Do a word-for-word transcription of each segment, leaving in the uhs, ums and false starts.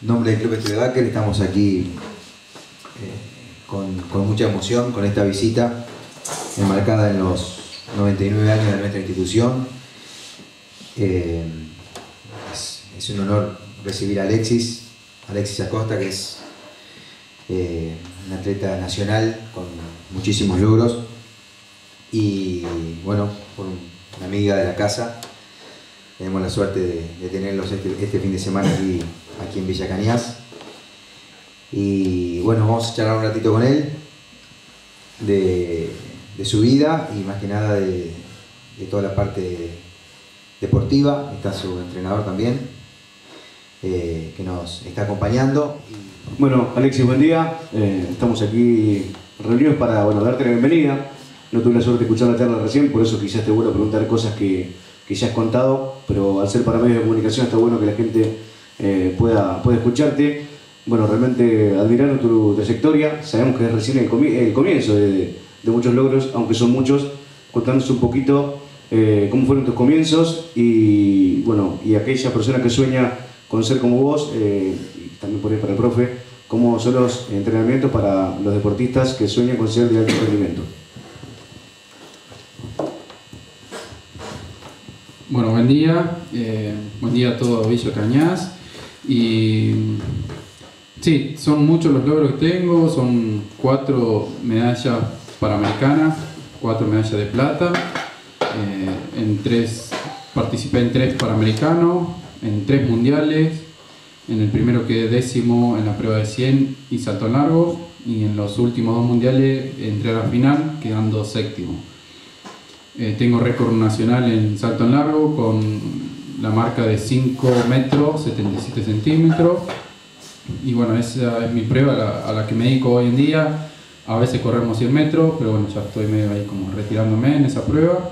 En nombre del Club Studebaker estamos aquí eh, con, con mucha emoción con esta visita enmarcada en los noventa y nueve años de nuestra institución. Eh, es, es un honor recibir a Alexis, Alexis Acosta, que es eh, un atleta nacional con muchísimos logros y, bueno, por una amiga de la casa. Tenemos la suerte de, de tenerlos este, este fin de semana aquí, aquí en Villa Cañas. Y bueno, vamos a charlar un ratito con él de, de su vida y más que nada de, de toda la parte deportiva. Está su entrenador también, eh, que nos está acompañando. Bueno, Alexis, buen día. Eh, estamos aquí reunidos para, bueno, darte la bienvenida. No tuve la suerte de escuchar la charla recién, por eso quizás te vuelvo a preguntar cosas que, que ya has contado, pero al ser para medios de comunicación está bueno que la gente eh, pueda, pueda escucharte. Bueno, realmente admirando tu trayectoria, sabemos que es recién el, comi el comienzo de, de muchos logros, aunque son muchos. Contándonos un poquito eh, cómo fueron tus comienzos y, bueno, y aquella persona que sueña con ser como vos, eh, y también por ahí para el profe, cómo son los entrenamientos para los deportistas que sueñan con ser de alto rendimiento. Bueno, buen día, eh, buen día a todo Villa Cañas. Y sí, son muchos los logros que tengo, son cuatro medallas panamericanas, cuatro medallas de plata, eh, en tres, participé en tres panamericanos, en tres mundiales, en el primero quedé décimo en la prueba de cien y salto en largo, y en los últimos dos mundiales entré a la final quedando séptimo. Eh, tengo récord nacional en salto en largo con la marca de cinco metros setenta y siete centímetros, y bueno, esa es mi prueba a la, a la que me dedico hoy en día. A veces corremos cien metros, pero bueno, ya estoy medio ahí como retirándome en esa prueba.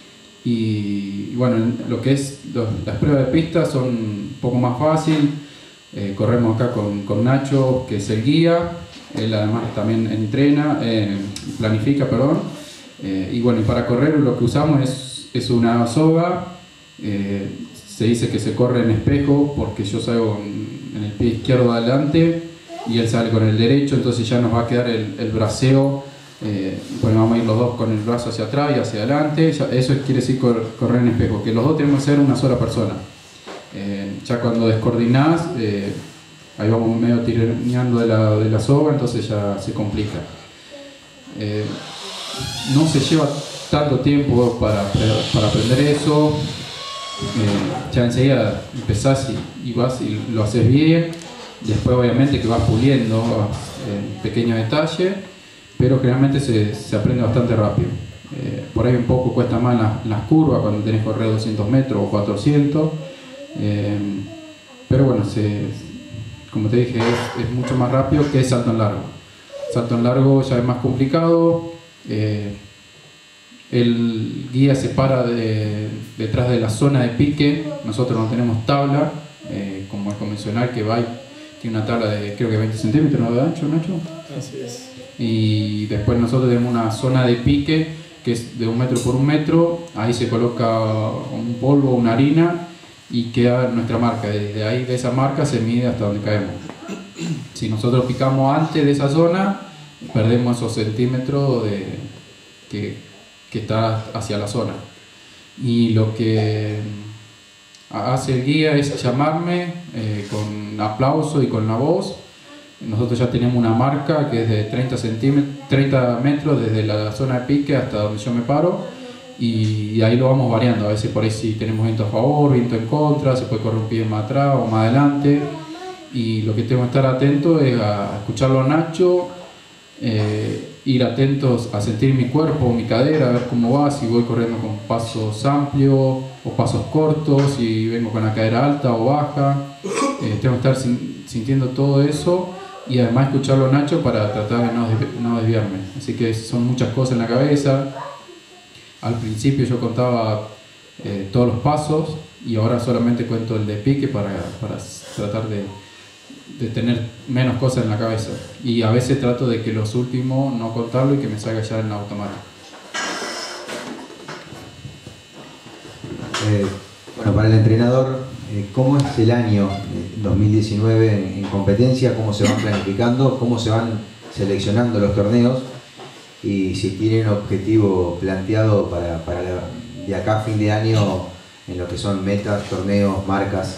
Y, y bueno, lo que es los, las pruebas de pista son un poco más fácil. Eh, corremos acá con, con Nacho, que es el guía. Él además también entrena, eh, planifica, perdón. Eh, y bueno, y para correr lo que usamos es, es una soga. Eh, se dice que se corre en espejo porque yo salgo en, en el pie izquierdo adelante y él sale con el derecho, entonces ya nos va a quedar el, el braceo. Eh, bueno, vamos a ir los dos con el brazo hacia atrás y hacia adelante. Ya, eso quiere decir cor, correr en espejo, que los dos tenemos que ser una sola persona. Eh, ya cuando descoordinás, eh, ahí vamos medio tiraneando de la, de la soga, entonces ya se complica. Eh, no se lleva tanto tiempo para, para aprender eso. Eh, ya enseguida empezás y, y vas y lo haces bien. Después obviamente que vas puliendo en eh, pequeños detalles, pero generalmente se, se aprende bastante rápido. Eh, por ahí un poco cuesta más las, las curvas cuando tenés que correr doscientos metros o cuatrocientos, eh, pero bueno, se, como te dije, es, es mucho más rápido que salto en largo. Salto en largo ya es más complicado. Eh, el guía se para de, detrás de la zona de pique. Nosotros no tenemos tabla, eh, como el convencional que va y tiene una tabla de creo que veinte centímetros, ¿no? De ancho, Nacho. Así es. Y después nosotros tenemos una zona de pique que es de un metro por un metro. Ahí se coloca un polvo, una harina y queda nuestra marca. Desde ahí, de esa marca, se mide hasta donde caemos. Si nosotros picamos antes de esa zona, perdemos esos centímetros de, que, que está hacia la zona. Y lo que hace el guía es llamarme eh, con aplauso y con la voz. Nosotros ya tenemos una marca que es de treinta centímetros, treinta metros desde la zona de pique hasta donde yo me paro, y ahí lo vamos variando. A veces por ahí si tenemos viento a favor, viento en contra, se puede correr un pie más atrás o más adelante, y lo que tengo que estar atento es a escucharlo a Nacho, eh, ir atentos a sentir mi cuerpo, mi cadera, a ver cómo va, si voy corriendo con pasos amplios o pasos cortos, si vengo con la cadera alta o baja. Eh, tengo que estar sin, sintiendo todo eso y además escucharlo a Nacho para tratar de no, no desviarme. Así que son muchas cosas en la cabeza. Al principio yo contaba eh, todos los pasos y ahora solamente cuento el de pique para, para tratar de, de tener menos cosas en la cabeza. Y a veces trato de que los últimos no contarlo y que me salga ya en automático. Eh, bueno, para el entrenador, eh, ¿cómo es el año dos mil diecinueve en, en competencia, cómo se van planificando, cómo se van seleccionando los torneos y si tienen objetivo planteado para, para la, de acá a fin de año en lo que son metas, torneos, marcas.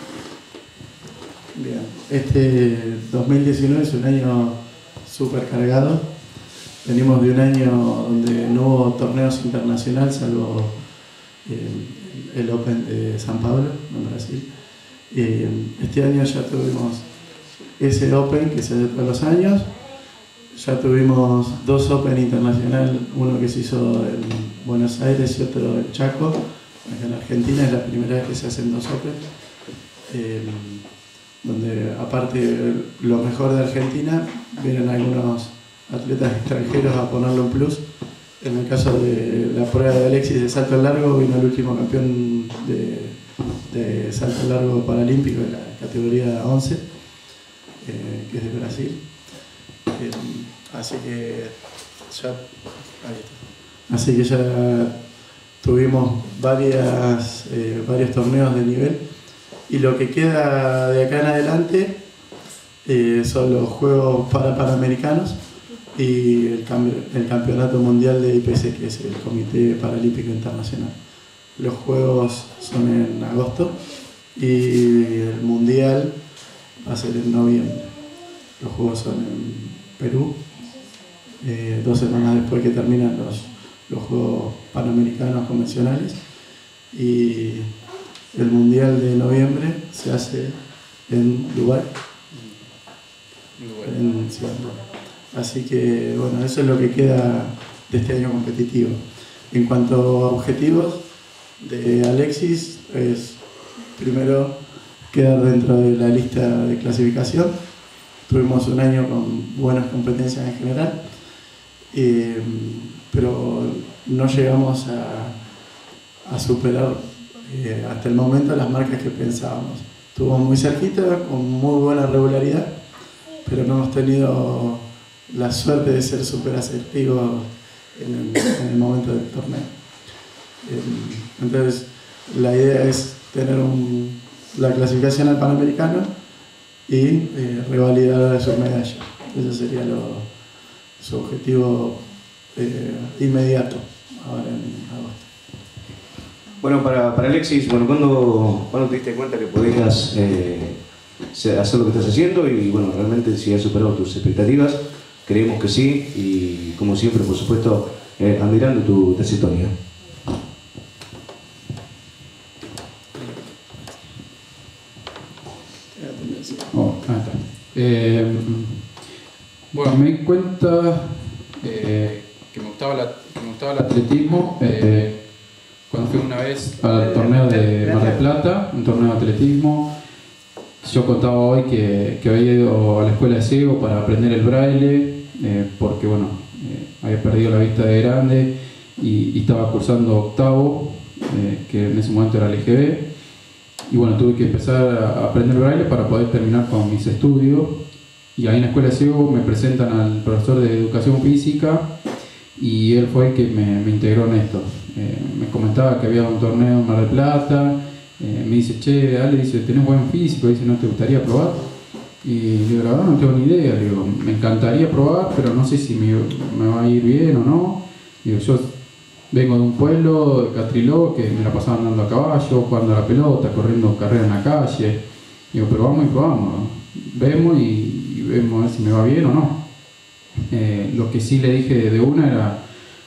Bien, este dos mil diecinueve es un año súper cargado. Venimos de un año donde no hubo torneos internacionales, salvo eh, el Open de San Pablo, en Brasil. Eh, este año ya tuvimos ese Open que se hace todos los años. Ya tuvimos dos Open internacional, uno que se hizo en Buenos Aires y otro en Chaco. Acá en Argentina es la primera vez que se hacen dos Open. Eh, donde aparte lo mejor de Argentina, vienen algunos atletas extranjeros a ponerle un plus. En el caso de la prueba de Alexis de salto al largo, vino el último campeón de, de salto al largo paralímpico de la categoría once, eh, que es de Brasil. Eh, así que ya, ahí está. Así que ya tuvimos varias, eh, varios torneos de nivel. Y lo que queda de acá en adelante eh, son los Juegos para Panamericanos y el, el Campeonato Mundial de I P C, que es el Comité Paralímpico Internacional. Los Juegos son en agosto y el Mundial va a ser en noviembre. Los Juegos son en Perú, eh, dos semanas después que terminan los, los Juegos Panamericanos convencionales. Y el Mundial de noviembre se hace en Dubái, en Ciudad de Dubái. Así que bueno, eso es lo que queda de este año competitivo. En cuanto a objetivos de Alexis, es primero quedar dentro de la lista de clasificación. Tuvimos un año con buenas competencias en general, eh, pero no llegamos a, a superar eh, hasta el momento las marcas que pensábamos. Estuvimos muy cerquita, con muy buena regularidad, pero no hemos tenido la suerte de ser súper asertivos en, en el momento del torneo. Eh, entonces, la idea es tener un, la clasificación al Panamericano y eh, revalidar su medalla. Ese sería lo, su objetivo eh, inmediato ahora en agosto. Bueno, para, para Alexis, bueno, ¿cuándo, ¿cuándo te diste cuenta que podías eh, hacer lo que estás haciendo? Y bueno, realmente si has superado tus expectativas, creemos que sí, y como siempre, por supuesto, eh, admirando tu trayectoria. Oh, ah, está. Eh, bueno, me di cuenta eh, que, me gustaba la, que me gustaba el atletismo eh, cuando fui una vez al torneo de Mar del Plata, un torneo de atletismo. Yo contaba hoy que, que había ido a la escuela de ciego para aprender el braille, eh, porque bueno, eh, había perdido la vista de grande y, y estaba cursando octavo, eh, que en ese momento era el L G B. Y bueno, tuve que empezar a aprender braille para poder terminar con mis estudios. Y ahí en la escuela de ciego me presentan al profesor de educación física y él fue el que me, me integró en esto. Eh, me comentaba que había un torneo en Mar del Plata. Eh, me dice, che, Ale, dice, tenés buen físico, dice, ¿no te gustaría probar? Y le digo, la verdad no tengo ni idea, le digo, me encantaría probar, pero no sé si me, me va a ir bien o no. Digo, yo vengo de un pueblo, de Catriló, que me la pasaba andando a caballo, jugando a la pelota, corriendo carreras en la calle. Digo, pero vamos y probamos, vemos y, y vemos a ver si me va bien o no. Eh, lo que sí le dije de una era,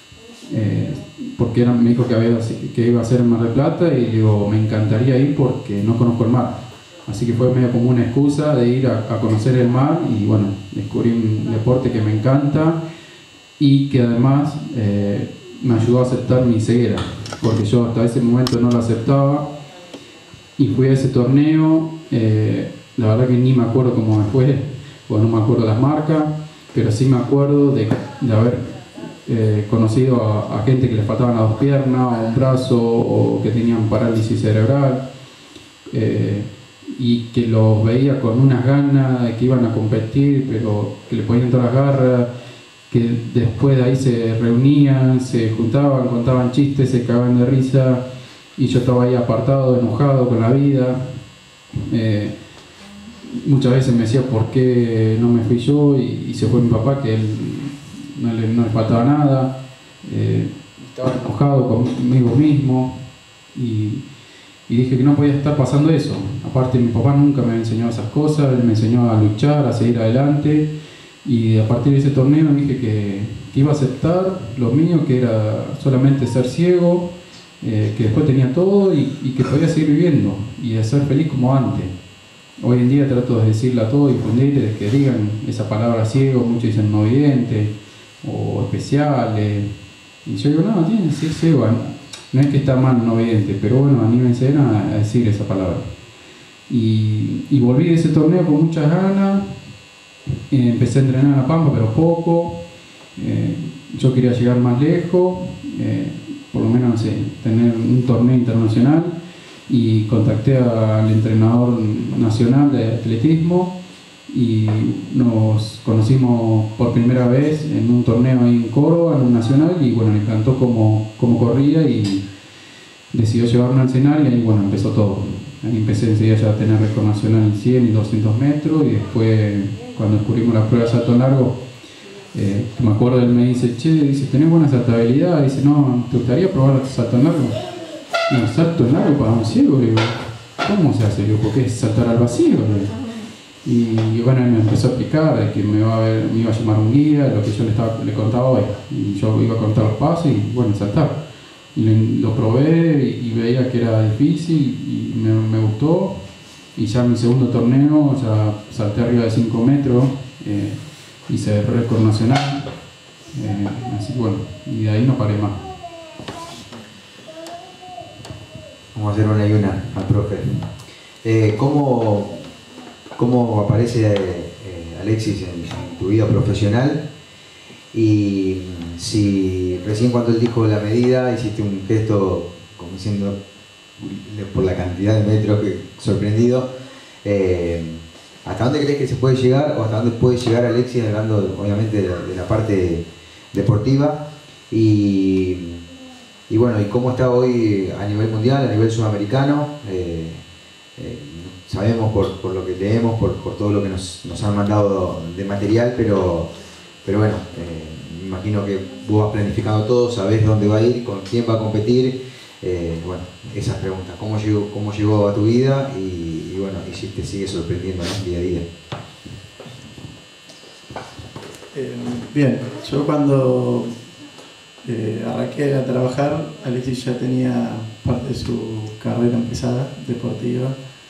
eh, porque era, me dijo que, había, que iba a ser en Mar del Plata, y digo, me encantaría ir porque no conozco el mar. Así que fue medio como una excusa de ir a, a conocer el mar, y bueno, descubrí un deporte que me encanta y que además eh, me ayudó a aceptar mi ceguera, porque yo hasta ese momento no la aceptaba. Y fui a ese torneo, eh, la verdad que ni me acuerdo cómo me fue, o no me acuerdo las marcas, pero sí me acuerdo de, de haber eh, conocido a, a gente que le faltaban las dos piernas, o un brazo, o que tenían parálisis cerebral, eh, y que los veía con unas ganas de que iban a competir, pero que le ponían todas las garras, que después de ahí se reunían, se juntaban, contaban chistes, se cagaban de risa, y yo estaba ahí apartado, enojado con la vida. Eh, muchas veces me decía por qué no me fui yo y, y se fue mi papá, que él no le, no le faltaba nada, eh, estaba enojado conmigo mismo y, y dije que no podía estar pasando eso. Aparte mi papá nunca me enseñó esas cosas, él me enseñó a luchar, a seguir adelante, y a partir de ese torneo dije que, que iba a aceptar lo mío, que era solamente ser ciego, eh, que después tenía todo y, y que podía seguir viviendo y de ser feliz como antes. Hoy en día trato de decirle a todos, difundirle, de que digan esa palabra ciego, muchos dicen no vidente o especiales, y yo digo, no, tiene que ser ciego, no es que está mal no vidente, pero bueno, anímense a, a decir esa palabra. Y, y volví de ese torneo con muchas ganas, eh, empecé a entrenar en La Pampa, pero poco, eh, yo quería llegar más lejos, eh, por lo menos no sé, tener un torneo internacional, y contacté al entrenador nacional de atletismo y nos conocimos por primera vez en un torneo ahí en Córdoba, en un nacional, y bueno, le encantó cómo, cómo corría y decidió llevarme al escenario, y ahí bueno, empezó todo. Ahí empecé enseguida ya a tener récord nacional en cien y doscientos metros, y después cuando descubrimos las pruebas de salto largo, eh, me acuerdo, él me dice, che, dice, ¿tenés buena saltabilidad? Dice, no, ¿te gustaría probar salto en largo? No, salto en largo para un ciego, le digo, ¿cómo se hace? Le digo, porque es saltar al vacío. Y, y bueno, él me empezó a explicar de que me iba a, ver, me iba a llamar un guía, lo que yo le, estaba, le contaba hoy, y yo iba a contar los pasos y bueno, saltar. Y lo, lo probé y, y veía que era difícil y me, me gustó, y ya en mi segundo torneo ya salté arriba de cinco metros, eh, hice el récord nacional, eh, así que bueno, y de ahí no paré más. Vamos a hacer una y una al profe. Eh, ¿cómo, ¿Cómo aparece eh, Alexis en, en tu vida profesional? Y si recién cuando él dijo la medida, hiciste un gesto como diciendo por la cantidad de metros, que sorprendido, eh, ¿hasta dónde crees que se puede llegar, o hasta dónde puede llegar Alexis, hablando obviamente de la, de la parte deportiva? Y, y bueno, ¿y cómo está hoy a nivel mundial, a nivel sudamericano? Eh, eh, sabemos por, por lo que leemos, por, por todo lo que nos, nos han mandado de material, pero, pero bueno, eh, me imagino que vos has planificado todo, sabés dónde va a ir, con quién va a competir. Eh, bueno, esas preguntas, ¿cómo llegó, cómo llegó a tu vida? Y, y bueno, y si te sigue sorprendiendo, ¿no?, día a día. Eh, bien, yo cuando eh, arranqué a trabajar, Alexis ya tenía parte de su carrera empezada, deportiva.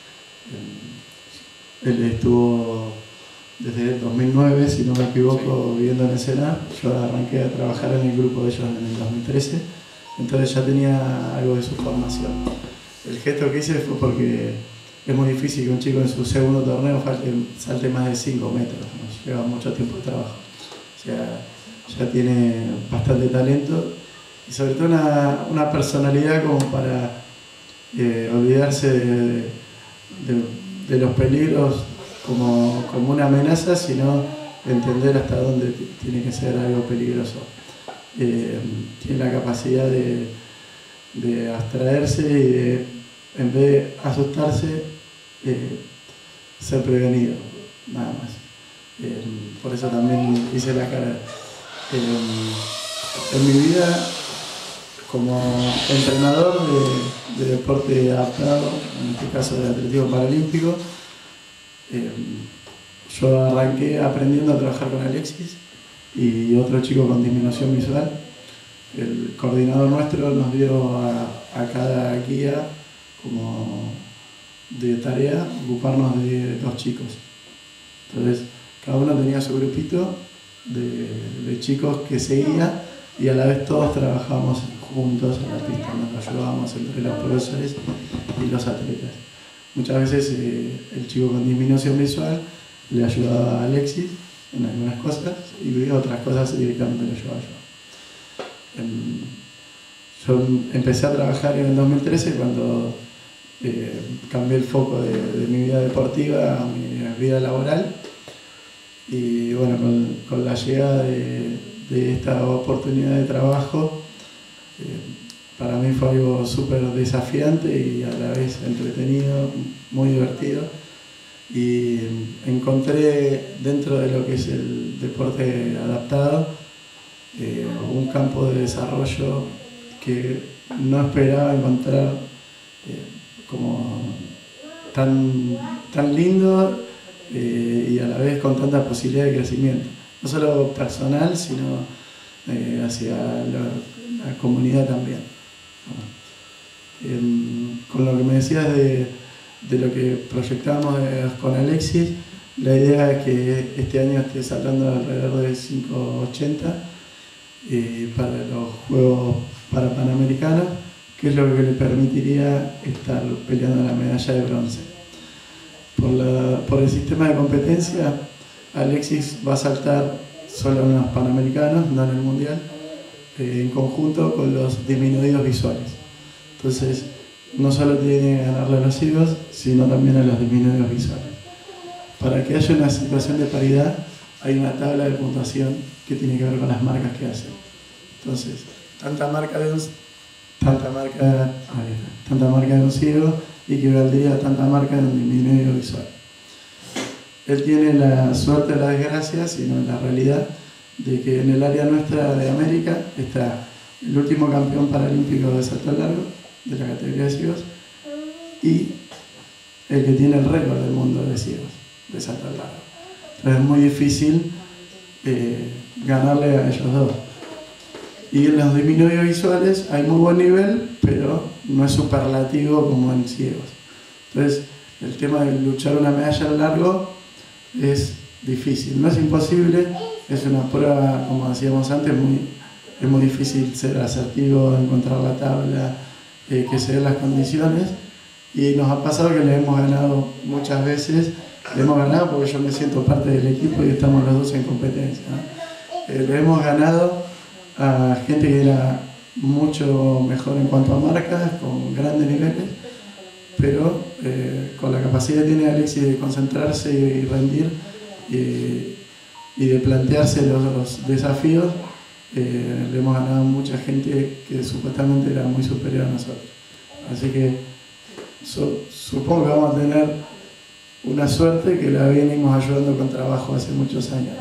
Eh, él estuvo desde el dos mil nueve, si no me equivoco, sí, viviendo en el Sena. Yo arranqué a trabajar en el grupo de ellos en el dos mil trece, entonces ya tenía algo de su formación. El gesto que hice fue porque es muy difícil que un chico en su segundo torneo falte, salte más de cinco metros, ¿no? Lleva mucho tiempo de trabajo. O sea, ya tiene bastante talento y sobre todo una, una personalidad como para eh, olvidarse de, de, de los peligros como, como una amenaza, sino entender hasta dónde tiene que ser algo peligroso. Eh, tiene la capacidad de, de abstraerse y de, en vez de asustarse, eh, ser prevenido, nada más. Eh, por eso también hice la cara. Eh, en mi vida, como entrenador de, de deporte adaptado, en este caso de atletismo paralímpico, eh, yo arranqué aprendiendo a trabajar con Alexis y otro chico con disminución visual. El coordinador nuestro nos dio a, a cada guía como de tarea ocuparnos de dos chicos. Entonces, cada uno tenía su grupito de, de chicos que seguía y a la vez todos trabajábamos juntos en la pista, nos ayudábamos entre los profesores y los atletas. Muchas veces eh, el chico con disminución visual le ayudaba a Alexis en algunas cosas y otras cosas directamente lo llevaba yo. Yo empecé a trabajar en el dos mil trece cuando eh, cambié el foco de, de mi vida deportiva a mi vida laboral, y bueno, con, con la llegada de, de esta oportunidad de trabajo, eh, para mí fue algo súper desafiante y a la vez entretenido, muy divertido. y encontré dentro de lo que es el deporte adaptado eh, un campo de desarrollo que no esperaba encontrar eh, como tan, tan lindo eh, y a la vez con tanta posibilidad de crecimiento, no solo personal, sino eh, hacia la, la comunidad también. Eh, con lo que me decías de, de lo que proyectábamos de, con Alexis, la idea es que este año esté saltando alrededor de cinco ochenta eh, para los Juegos para Panamericanos, que es lo que le permitiría estar peleando la medalla de bronce. Por, la, por el sistema de competencia, Alexis va a saltar solo en los Panamericanos, no en el Mundial, eh, en conjunto con los disminuidos visuales. Entonces, no solo tiene que ganarle a los ciegos, sino también a los disminuidos visuales. Para que haya una situación de paridad, hay una tabla de puntuación que tiene que ver con las marcas que hace. Entonces, tanta marca de un, tanta marca, tanta marca de un ciego equivaldría a tanta marca de un disminuido visual. Él tiene la suerte o la desgracia, sino la realidad, de que en el área nuestra de América está el último campeón paralímpico de salto largo, de la categoría de ciegos, y el que tiene el récord del mundo de ciegos, de salto largo. Entonces es muy difícil eh, ganarle a ellos dos. Y en los disminuidos visuales hay muy buen nivel, pero no es superlativo como en ciegos. Entonces el tema de luchar una medalla al largo es difícil, no es imposible, es una prueba, como decíamos antes, muy, es muy difícil ser asertivo, encontrar la tabla, eh, que se den las condiciones, y nos ha pasado que le hemos ganado muchas veces, le hemos ganado porque yo me siento parte del equipo y estamos los dos en competencia, ¿no? Eh, le hemos ganado a gente que era mucho mejor en cuanto a marcas, con grandes niveles, pero eh, con la capacidad que tiene Alexis de concentrarse y rendir eh, y de plantearse los, los desafíos, eh, le hemos ganado a mucha gente que supuestamente era muy superior a nosotros. Así que so, supongo que vamos a tener una suerte que la venimos ayudando con trabajo hace muchos años.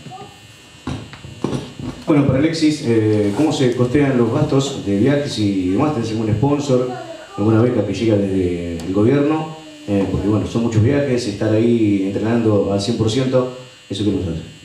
Bueno, para Alexis, eh, ¿cómo se costean los gastos de viajes y demás? ¿Tenés algún sponsor, alguna beca que llega desde el gobierno? Eh, porque bueno, son muchos viajes, estar ahí entrenando al cien por ciento, ¿eso qué nos hace?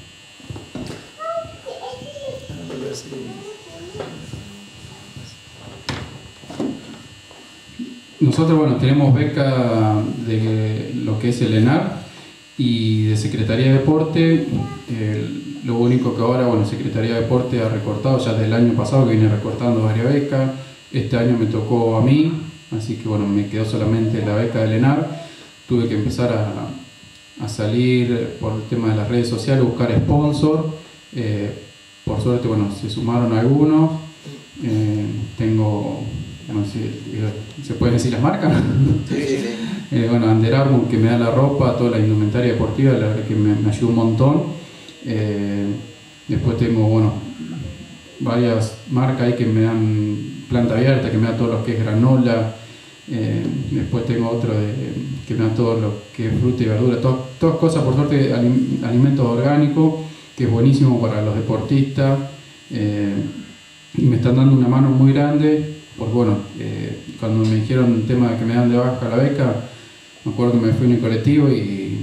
Nosotros, bueno, tenemos beca de lo que es el ENAR y de Secretaría de Deporte. El, lo único que ahora, bueno, Secretaría de Deporte ha recortado ya desde el año pasado, que viene recortando varias becas. Este año me tocó a mí, así que bueno, me quedó solamente la beca del ENAR. Tuve que empezar a, a salir por el tema de las redes sociales, buscar sponsor. Eh, por suerte, bueno, se sumaron algunos. Eh, tengo... No sé, ¿se pueden decir las marcas? Sí, sí, sí. Eh, bueno, Under Armour, que me da la ropa, toda la indumentaria deportiva, la verdad que me, me ayuda un montón. Eh, después tengo, bueno, varias marcas ahí que me dan planta abierta, que me da todo lo que es granola. Eh, después tengo otro de, que me da todo lo que es fruta y verdura, todo, todas cosas, por suerte, alim, alimentos orgánicos, que es buenísimo para los deportistas. Eh, y me están dando una mano muy grande. Porque bueno, eh, cuando me dijeron el tema de que me dan de baja la beca, me acuerdo que me fui en el colectivo y,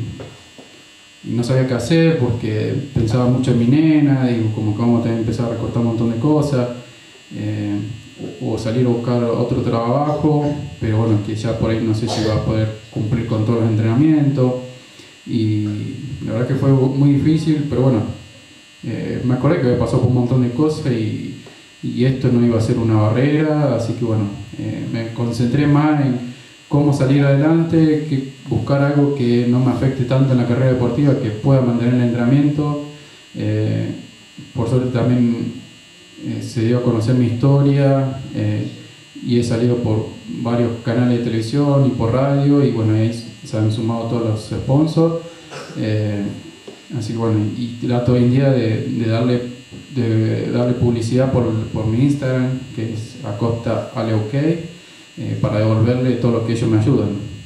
y no sabía qué hacer porque pensaba mucho en mi nena, y como que vamos a tener que empezar a recortar un montón de cosas, eh, o, o salir a buscar otro trabajo, pero bueno, que ya por ahí no sé si va a poder cumplir con todos los entrenamientos, y la verdad que fue muy difícil, pero bueno, eh, me acordé que me pasó por un montón de cosas y y esto no iba a ser una barrera, así que bueno, eh, me concentré más en cómo salir adelante, que buscar algo que no me afecte tanto en la carrera deportiva, que pueda mantener el entrenamiento. Eh, por suerte también eh, se dio a conocer mi historia eh, y he salido por varios canales de televisión y por radio, y bueno, ahí se han sumado todos los sponsors. Eh, así que bueno, y trato hoy en día de, de darle de darle publicidad por, por mi Instagram, que es Acosta Ale OK, eh, para devolverle todo lo que ellos me ayudan.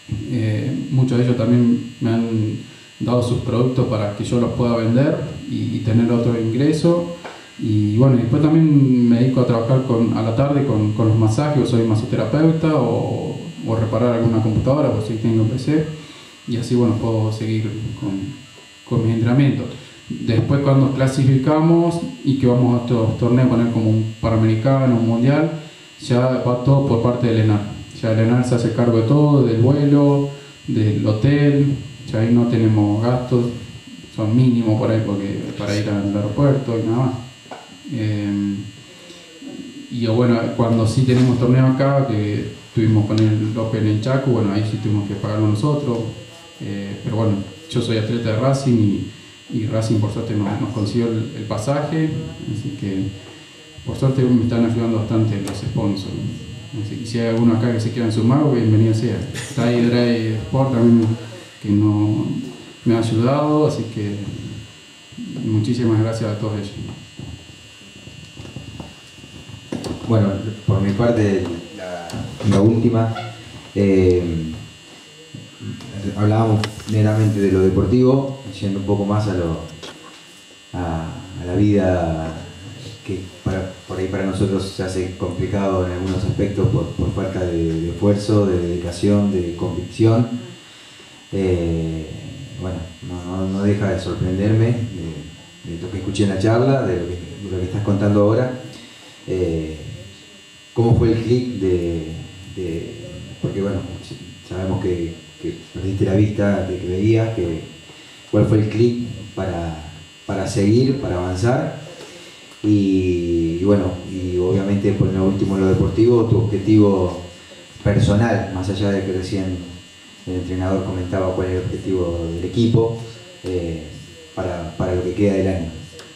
Eh, muchos de ellos también me han dado sus productos para que yo los pueda vender y, y tener otro ingreso. Y bueno, después también me dedico a trabajar con, a la tarde con, con los masajes, soy masoterapeuta o, o reparar alguna computadora, pues sí tengo P C, y así bueno, puedo seguir con, con mis entrenamientos. Después cuando clasificamos y que vamos a otros torneos, poner como un Panamericano, un Mundial, ya va todo por parte del ENAR. Ya el ENAR se hace cargo de todo, del vuelo, del hotel, ya ahí no tenemos gastos, son mínimos por ahí porque para ir al aeropuerto y nada más. Eh, y bueno, cuando sí tenemos torneo acá, que tuvimos con el Open en Chaco, bueno, ahí sí tuvimos que pagarlo nosotros, eh, pero bueno, yo soy atleta de Racing y, y Racing por suerte nos, nos consiguió el, el pasaje, así que por suerte me están ayudando bastante los sponsors. Así que si hay alguno acá que se quieran sumar, bienvenido sea. Está ahí Dry Sport también, que no, me ha ayudado, así que muchísimas gracias a todos ellos. Bueno, por mi parte, la, la última, eh, hablábamos meramente de lo deportivo, yendo un poco más a, lo, a, a la vida que para, por ahí para nosotros se hace complicado en algunos aspectos por, por falta de, de esfuerzo, de dedicación, de convicción. Eh, bueno, no, no, no deja de sorprenderme de, de lo que escuché en la charla, de lo que, de lo que estás contando ahora. Eh, ¿Cómo fue el clic de, de...? Porque bueno, sabemos que, que perdiste la vista de que veías, que, ¿cuál fue el clic para, para seguir, para avanzar? Y, y bueno, y obviamente por lo último en lo deportivo, tu objetivo personal, más allá de que recién el entrenador comentaba cuál es el objetivo del equipo, eh, para, para lo que queda del año.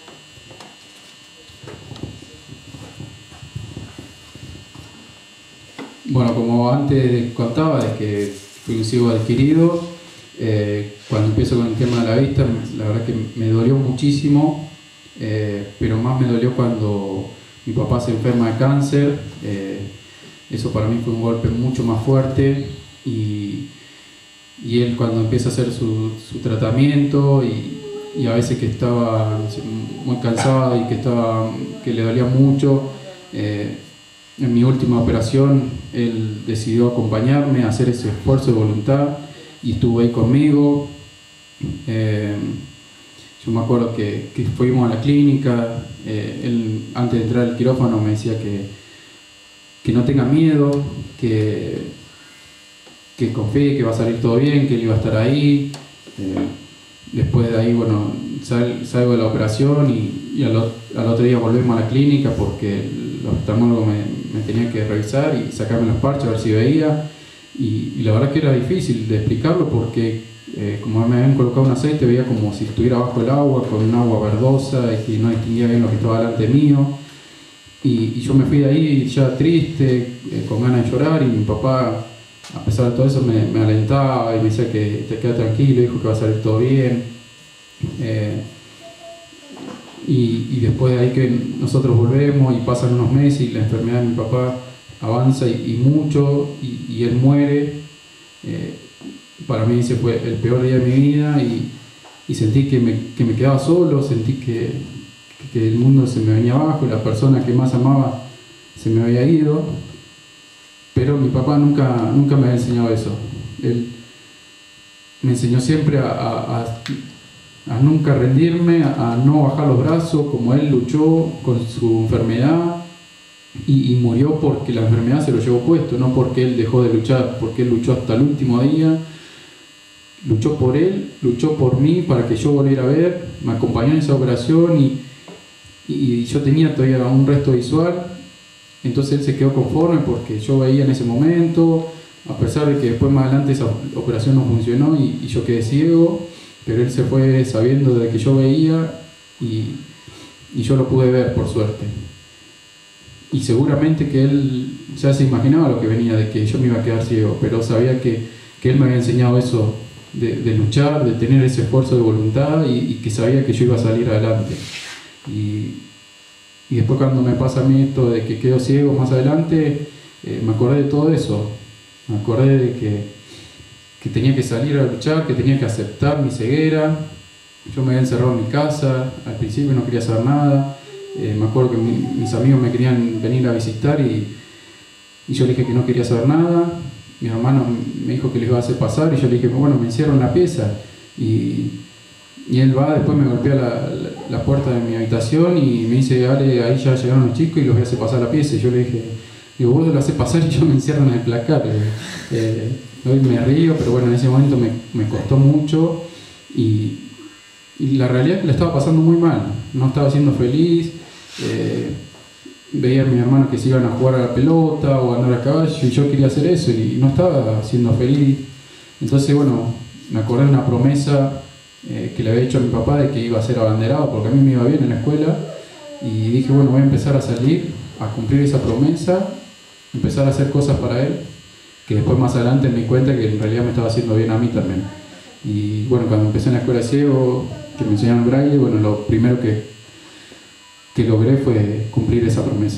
Bueno, como antes contaba, es que fui un ciego adquirido. Eh, cuando empiezo con el tema de la vista, la verdad que me dolió muchísimo, eh, pero más me dolió cuando mi papá se enferma de cáncer. Eh, eso para mí fue un golpe mucho más fuerte y, y él cuando empieza a hacer su, su tratamiento y, y a veces que estaba muy cansado y que, estaba, que le dolía mucho, eh, en mi última operación él decidió acompañarme a hacer ese esfuerzo de voluntad y estuvo ahí conmigo. Eh, yo me acuerdo que, que fuimos a la clínica, eh, él antes de entrar al quirófano me decía que, que no tenga miedo, que, que confíe, que va a salir todo bien, que él iba a estar ahí. Eh, después de ahí, bueno, sal, salgo de la operación y, y al, al otro día volvemos a la clínica porque los oftalmólogos me, me tenían que revisar y sacarme los parches a ver si veía. Y, y la verdad que era difícil de explicarlo porque eh, como me habían colocado un aceite, veía como si estuviera bajo el agua, con un agua verdosa y que no distinguía bien lo que estaba delante mío. Y, y yo me fui de ahí ya triste, eh, con ganas de llorar, y mi papá, a pesar de todo eso, me, me alentaba y me decía que te quedas tranquilo, dijo que va a salir todo bien. Eh, y, y después de ahí que nosotros volvemos y pasan unos meses y la enfermedad de mi papá avanza y, y mucho y, y él muere. Eh, para mí ese fue el peor día de mi vida y, y sentí que me, que me quedaba solo, sentí que, que el mundo se me venía abajo y la persona que más amaba se me había ido. Pero mi papá nunca, nunca me había enseñado eso. Él me enseñó siempre a, a, a, a nunca rendirme, a, a no bajar los brazos, como él luchó con su enfermedad y, y murió porque la enfermedad se lo llevó puesto, no porque él dejó de luchar, porque él luchó hasta el último día, luchó por él, luchó por mí para que yo volviera a ver, me acompañó en esa operación y, y yo tenía todavía un resto visual. Entonces él se quedó conforme porque yo veía en ese momento, a pesar de que después más adelante esa operación no funcionó y, y yo quedé ciego, pero él se fue sabiendo de que yo veía y, y yo lo pude ver por suerte. Y seguramente que él ya se imaginaba lo que venía, de que yo me iba a quedar ciego, pero sabía que, que él me había enseñado eso, de, de luchar, de tener ese esfuerzo de voluntad y, y que sabía que yo iba a salir adelante. Y, Y después cuando me pasa a mí esto de que quedo ciego más adelante, eh, me acordé de todo eso. Me acordé de que, que tenía que salir a luchar, que tenía que aceptar mi ceguera. Yo me había encerrado en mi casa, al principio no quería saber nada. Eh, me acuerdo que mi, mis amigos me querían venir a visitar y, y yo le dije que no quería saber nada. Mi hermano me dijo que les iba a hacer pasar y yo le dije, bueno, me encierro en la pieza. Y, y él va, después me golpea la, la, la puerta de mi habitación y me dice, Ale, ahí ya llegaron los chicos y los voy a hacer pasar a la pieza. Y yo le dije, digo, vos lo haces pasar y yo me encierro en el placar. Eh, hoy me río, pero bueno, en ese momento me, me costó mucho y, y la realidad es que la estaba pasando muy mal. No estaba siendo feliz. Eh, veía a mis hermanos que se iban a jugar a la pelota o a andar a caballo y yo quería hacer eso y no estaba siendo feliz. Entonces, bueno, me acordé de una promesa eh, que le había hecho a mi papá de que iba a ser abanderado porque a mí me iba bien en la escuela y dije, bueno, voy a empezar a salir, a cumplir esa promesa, empezar a hacer cosas para él, que después más adelante me di cuenta que en realidad me estaba haciendo bien a mí también. Y bueno, cuando empecé en la escuela de ciego, que me enseñaron braille, bueno, lo primero que que logré fue cumplir esa promesa.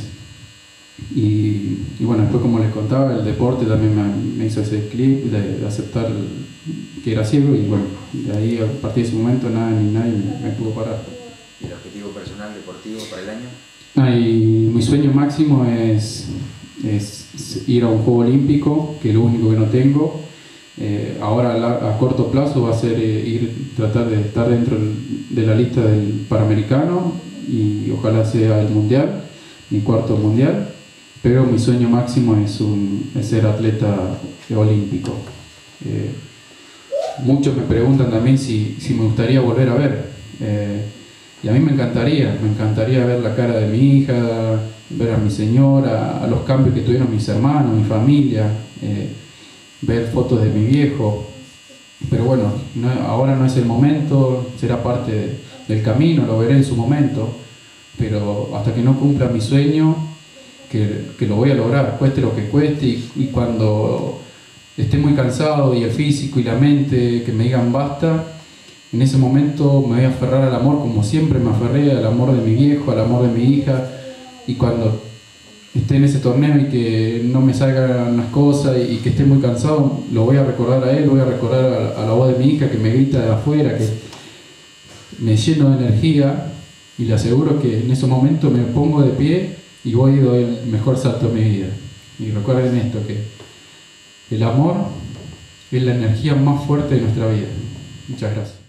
Y, y bueno, después como les contaba, el deporte también me, me hizo ese clip de, de aceptar que era ciego y bueno, de ahí a partir de ese momento nada ni nadie me, me pudo parar. ¿Y el objetivo personal deportivo para el año? Ah, y mi sueño máximo es, es ir a un juego olímpico, que es lo único que no tengo. Eh, ahora a, la, a corto plazo va a ser eh, ir, tratar de estar dentro de la lista del Panamericano y ojalá sea el mundial, mi cuarto mundial, pero mi sueño máximo es, un, es ser atleta olímpico. Eh, muchos me preguntan también si, si me gustaría volver a ver, eh, y a mí me encantaría, me encantaría ver la cara de mi hija, ver a mi señora, a los cambios que tuvieron mis hermanos, mi familia, eh, ver fotos de mi viejo, pero bueno, no, ahora no es el momento, será parte de, del camino, lo veré en su momento, pero hasta que no cumpla mi sueño, que, que lo voy a lograr, cueste lo que cueste, y, y cuando esté muy cansado y el físico y la mente que me digan basta, en ese momento me voy a aferrar al amor como siempre me aferré, al amor de mi viejo, al amor de mi hija, y cuando esté en ese torneo y que no me salgan las cosas y que esté muy cansado, lo voy a recordar a él, voy a recordar a, a la voz de mi hija que me grita de afuera, que me lleno de energía y le aseguro que en ese momento me pongo de pie y voy y doy el mejor salto de mi vida. Y recuerden esto, que el amor es la energía más fuerte de nuestra vida. Muchas gracias.